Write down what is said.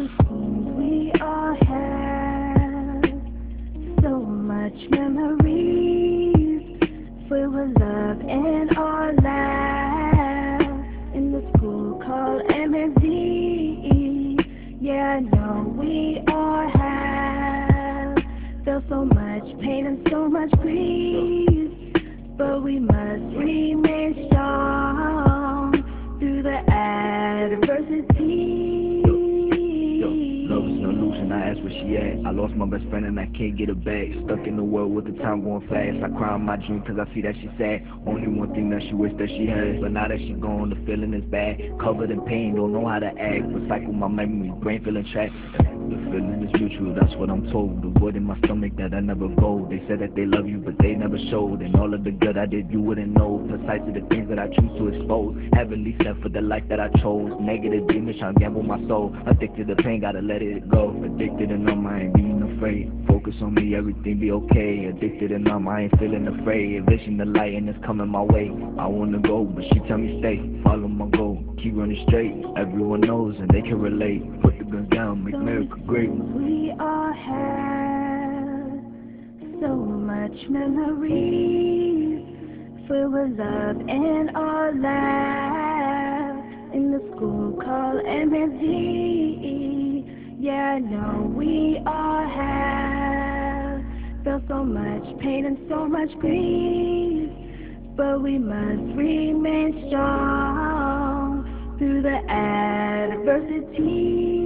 it seems we all have so much memories, filled with love and our laughs in the school called MSD. Yeah, I know we all have felt so much pain and so much grief, but we must remain strong through the adversity. Love is an illusion, I ask where she at. I lost my best friend and I can't get her back. Stuck in the world with the time going fast. I cry in my dream cause I see that she's sad. Only one thing that she wish that she had, but now that she gone, the feeling is bad. Covered in pain, don't know how to act. Recycle my memories, brain feeling trapped. The feeling is mutual, that's what I'm told. The void in my stomach that I never go. They said that they love you, but they never showed. And all of the good I did, you wouldn't know. Precisely the things that I choose to expose. Heavenly sent for the life that I chose. Negative demons trying to gamble my soul. Addicted to pain, gotta let it go. Addicted and numb, I ain't being afraid. Focus on me, everything be okay. Addicted and numb, I ain't feeling afraid. Envision the light and it's coming my way. I wanna go, but she tell me stay. Follow my goal, keep running straight. Everyone knows and they can relate. Put the guns down, make America great. We all have so much memories, filled with love and our laughs in the school called MSD. Yeah, I know we all have felt so much pain and so much grief, but we must remain strong through the adversity.